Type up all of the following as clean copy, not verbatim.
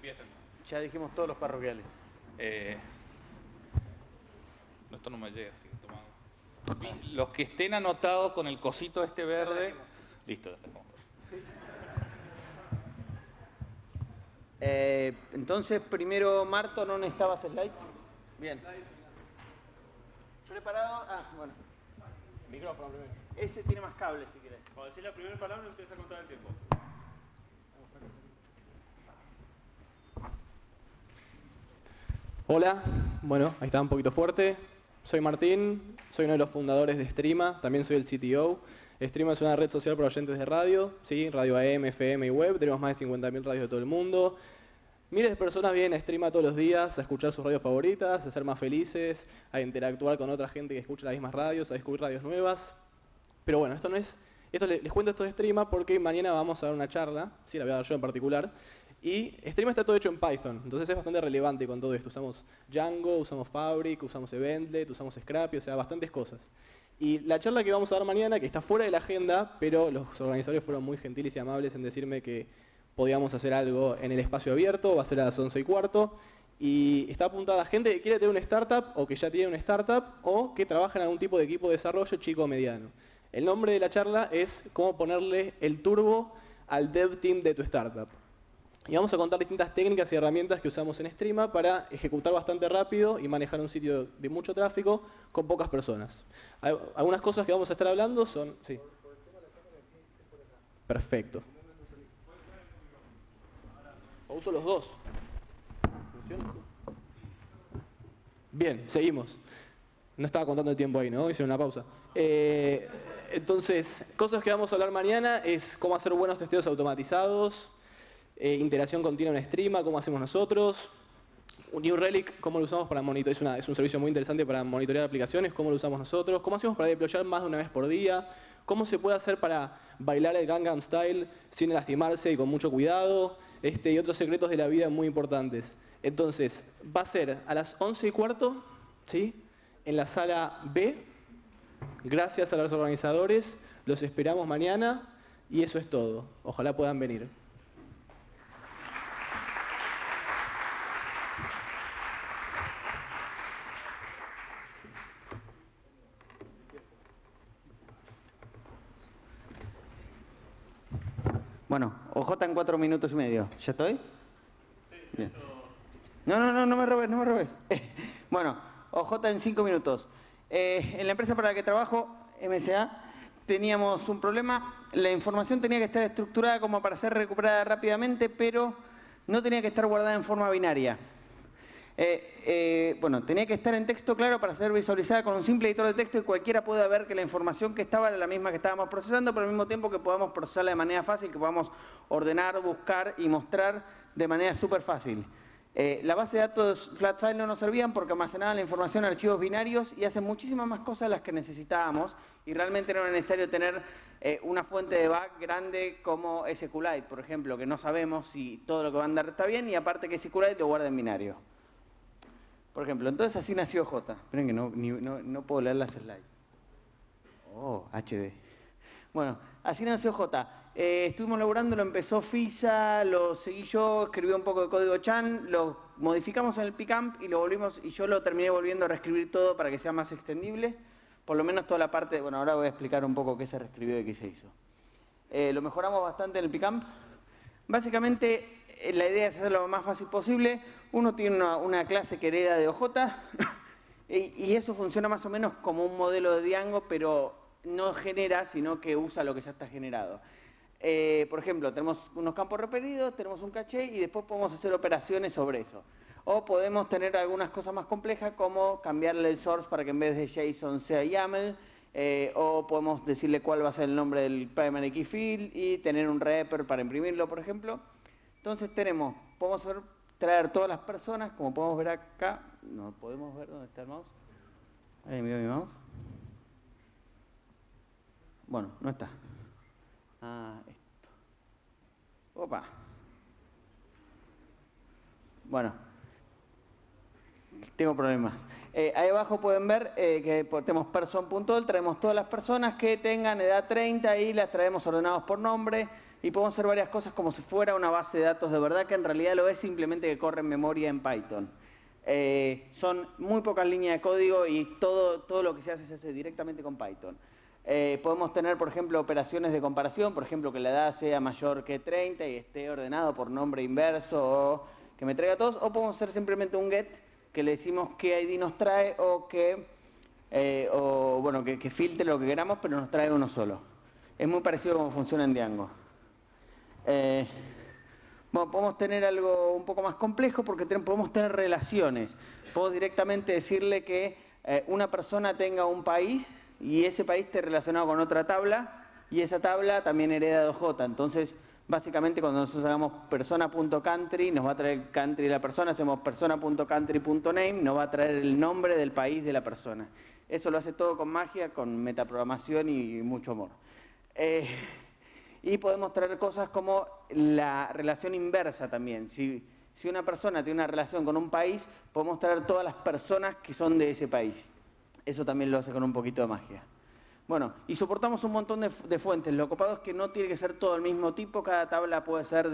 Empiecen. Ya dijimos todos los parroquiales. No, esto no me llega, así que tomamos. Los que estén anotados con el cosito este verde. Listo, ya está. Entonces, primero, Marto, ¿no necesitabas slides? Bien. ¿Preparado? Ah, bueno. Micrófono primero. Ese tiene más cables, si querés. Cuando decís la primera palabra, empieza a contar el tiempo. Hola, bueno, ahí está un poquito fuerte. Soy Martín, soy uno de los fundadores de Streama, también soy el CTO. Streama es una red social para oyentes de radio, ¿sí? Radio AM, FM y web. Tenemos más de 50.000 radios de todo el mundo. Miles de personas vienen a Streama todos los días a escuchar sus radios favoritas, a ser más felices, a interactuar con otra gente que escucha las mismas radios, a descubrir radios nuevas. Pero bueno, esto no es... les cuento esto de Streama porque mañana vamos a dar una charla, sí, la voy a dar yo en particular. Y Streama está todo hecho en Python, entonces es bastante relevante con todo esto. Usamos Django, usamos Fabric, usamos Eventlet, usamos Scrappy, o sea, bastantes cosas. Y la charla que vamos a dar mañana, que está fuera de la agenda, pero los organizadores fueron muy gentiles y amables en decirme que podíamos hacer algo en el espacio abierto, va a ser a las 11:15. Y está apuntada a gente que quiere tener una startup, o que ya tiene una startup, o que trabaja en algún tipo de equipo de desarrollo chico o mediano. El nombre de la charla es cómo ponerle el turbo al dev team de tu startup. Y vamos a contar distintas técnicas y herramientas que usamos en Streama para ejecutar bastante rápido y manejar un sitio de mucho tráfico con pocas personas. Algunas cosas que vamos a estar hablando son... Sí. Perfecto. O uso los dos. ¿Funciona? Bien, seguimos. No estaba contando el tiempo ahí, ¿no? Hice una pausa. Entonces, cosas que vamos a hablar mañana es cómo hacer buenos testeos automatizados, interacción continua en Streama, cómo hacemos nosotros, New Relic, cómo lo usamos para monitorear, es un servicio muy interesante para monitorear aplicaciones, cómo lo usamos nosotros, cómo hacemos para deployar más de una vez por día, cómo se puede hacer para bailar el Gangnam Style sin lastimarse y con mucho cuidado, y otros secretos de la vida muy importantes. Entonces, va a ser a las 11:15, ¿sí? En la sala B. Gracias a los organizadores, los esperamos mañana y eso es todo. Ojalá puedan venir. Bueno, OJ en 4 minutos y medio. ¿Ya estoy? Sí, bien. No me robes. Bueno, OJ en 5 minutos. En la empresa para la que trabajo, MSA, teníamos un problema. La información tenía que estar estructurada como para ser recuperada rápidamente, pero no tenía que estar guardada en forma binaria. Bueno, tenía que estar en texto claro para ser visualizada con un simple editor de texto y cualquiera pueda ver que la información que estaba era la misma que estábamos procesando, pero al mismo tiempo que podamos procesarla de manera fácil, que podamos ordenar, buscar y mostrar de manera súper fácil. La base de datos Flatfile no nos servían porque almacenaban la información en archivos binarios y hacen muchísimas más cosas de las que necesitábamos y realmente no era necesario tener una fuente de bug grande como SQLite, por ejemplo, que no sabemos si todo lo que va a andar está bien y aparte que SQLite lo guarda en binario. Por ejemplo, entonces así nació J. Esperen que no puedo leer las slides. Oh, HD. Bueno, así nació J. Estuvimos laburando, lo empezó FISA, lo seguí yo, escribí un poco de código Chan, lo modificamos en el Picamp y lo volvimos, y yo lo terminé volviendo a reescribir todo para que sea más extendible. Por lo menos toda la parte, bueno, ahora voy a explicar un poco qué se reescribió y qué se hizo. Lo mejoramos bastante en el Picamp. Básicamente, la idea es hacerlo lo más fácil posible. Uno tiene una clase que hereda de OJ y eso funciona más o menos como un modelo de Django, pero no genera, sino que usa lo que ya está generado. Por ejemplo, tenemos unos campos referidos, tenemos un caché y después podemos hacer operaciones sobre eso. O podemos tener algunas cosas más complejas como cambiarle el source para que en vez de JSON sea YAML, o podemos decirle cuál va a ser el nombre del primary key field y tener un wrapper para imprimirlo, por ejemplo. Entonces podemos traer todas las personas, como podemos ver acá. No podemos ver dónde está el mouse. Ahí miro mi mouse. Bueno, no está. Ah, esto. Opa. Bueno. Tengo problemas. Ahí abajo pueden ver que tenemos person.all, traemos todas las personas que tengan edad 30 y las traemos ordenados por nombre. y podemos hacer varias cosas como si fuera una base de datos de verdad, que en realidad lo es, simplemente que corre en memoria en Python. Son muy pocas líneas de código y todo lo que se hace directamente con Python. Podemos tener, por ejemplo, operaciones de comparación, por ejemplo, que la edad sea mayor que 30 y esté ordenado por nombre inverso o que me traiga todos, o podemos hacer simplemente un get que le decimos qué ID nos trae o que filtre lo que queramos, pero nos trae uno solo. Es muy parecido a cómo funciona en Django. Bueno, podemos tener algo un poco más complejo porque podemos tener relaciones. Puedo directamente decirle que una persona tenga un país y ese país esté relacionado con otra tabla y esa tabla también hereda de OJ. Entonces, básicamente cuando nosotros hagamos persona.country, nos va a traer el country de la persona, hacemos persona.country.name, nos va a traer el nombre del país de la persona. Eso lo hace todo con magia, con metaprogramación y mucho amor. Y podemos traer cosas como la relación inversa también. Si una persona tiene una relación con un país, podemos traer todas las personas que son de ese país. Eso también lo hace con un poquito de magia. Bueno, y soportamos un montón de fuentes. Lo copado es que no tiene que ser todo el mismo tipo. Cada tabla puede ser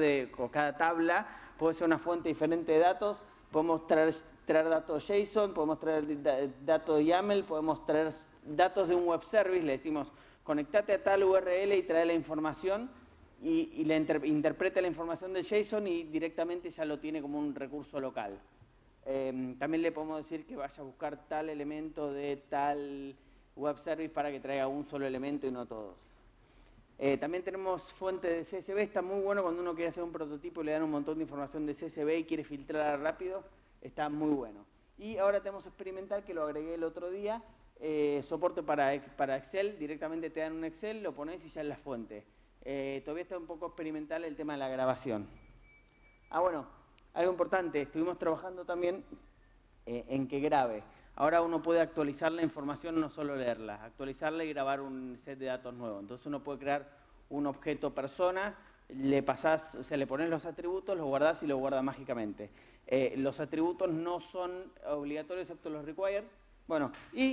una fuente diferente de datos. Podemos traer datos JSON, podemos traer datos YAML, podemos traer datos de un web service. Le decimos, conectate a tal URL y trae la información y le interpreta la información del JSON y directamente ya lo tiene como un recurso local. También le podemos decir que vaya a buscar tal elemento de tal web service para que traiga un solo elemento y no todos. También tenemos fuentes de CSV. Está muy bueno cuando uno quiere hacer un prototipo y le dan un montón de información de CSV y quiere filtrar rápido. Está muy bueno. Y ahora tenemos experimental, que lo agregué el otro día. Soporte para Excel. Directamente te dan un Excel, lo pones y ya es la fuente. Todavía está un poco experimental el tema de la grabación. Bueno, algo importante. Estuvimos trabajando también en que grabe. Ahora uno puede actualizar la información, no solo leerla, actualizarla y grabar un set de datos nuevo. Entonces uno puede crear un objeto persona, le pones los atributos, los guardás y lo guarda mágicamente. Los atributos no son obligatorios excepto los required. Bueno, y...